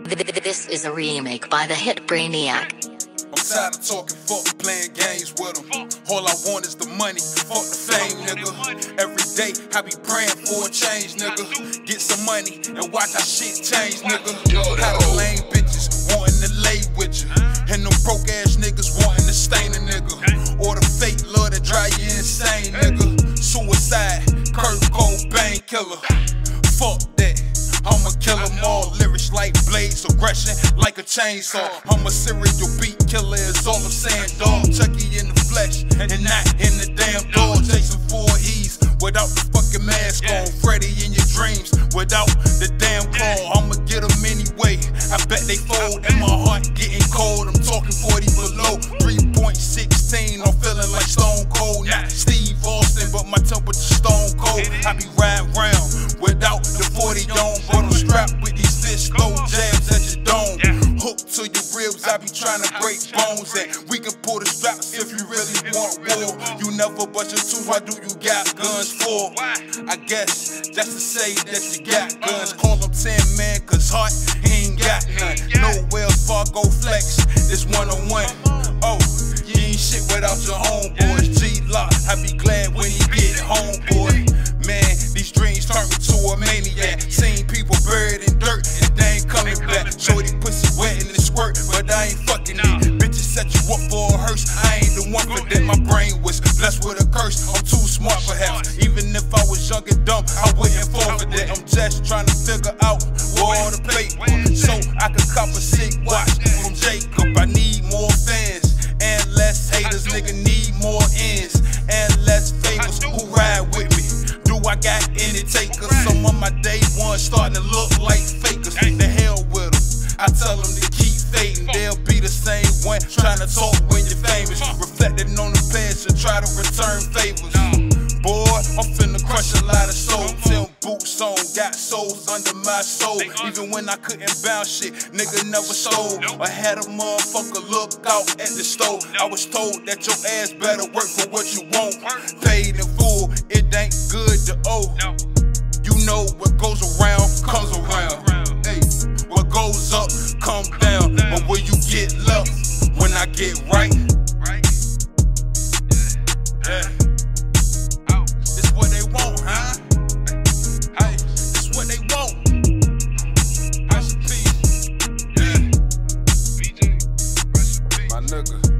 This is a remake by the hit Brainiac. I'm tired of talking, fuck playing games with them. All I want is the money, fuck the fame, nigga. Every day I be praying for a change, nigga. Get some money and watch our shit change, nigga. How the lame bitches wanting to lay with you, and them broke ass niggas wanting to stain a nigga. Or the fake love that drive you insane, nigga. Suicide, Kurt Cobain killer. Fuck that. I'ma kill them all, lyrics like blades, aggression like a chainsaw. I'm a serial beat killer is all I'm saying, dog. Chucky in the flesh and not in the damn dog. Chasing 4 E's without the fucking mask on. Freddy in your dreams without the damn claw. I'ma get them anyway, I bet they fold. And my heart getting cold, I'm talking 40 below. 3.16, I'm feeling like Stone Cold. Not Steve Austin, but my temperature stone cold. I be riding round without the 40 on, but I'm strapped with these Cisco jabs at your dome. Hooked to your ribs, I be trying to break bones. And we can pull the straps if you really want war. You never bust your tooth, why do you got guns for? I guess that's to say that you got guns. Call them 10 man, cause heart ain't got none. No Wells Fargo flex, this one-on-one. Oh, you ain't shit without your homeboys. G-Lock, I be glad when he get home, boy. Man, these dreams turn me to a maniac. Seen people buried in dirt and they ain't coming back. Shorty pussy wet in the squirt, but I ain't fucking it. Bitches set you up for a hearse, I ain't the one for that. My brain was blessed with a curse, I'm too smart perhaps. Even if I was young and dumb, I wouldn't fall for that. I'm just trying to figure out where all the paper, so I could cop a sick watch from Jacob. I need more fans and less haters, nigga need more ends and less favors who ride with me. I got any takers, some of my day ones starting to look like fakers. The hell with them, I tell them to keep fading. They'll be the same one trying to talk when you're famous. Reflecting on the past and try to return favors. Boy, I'm finna crush a lot of souls. Till boots on, got souls under my soul. Even when I couldn't bounce shit, nigga never stole. I had a motherfucker look out at the stove. I was told that your ass better work for what you want. Paid in full, it ain't good to owe. You know what goes around comes around. Hey, what goes up comes down. But will you get love when I get right? Yeah. This what they want, huh? Hey, this what they want. Rest in peace. Yeah. BJ, rest in peace. My nigga.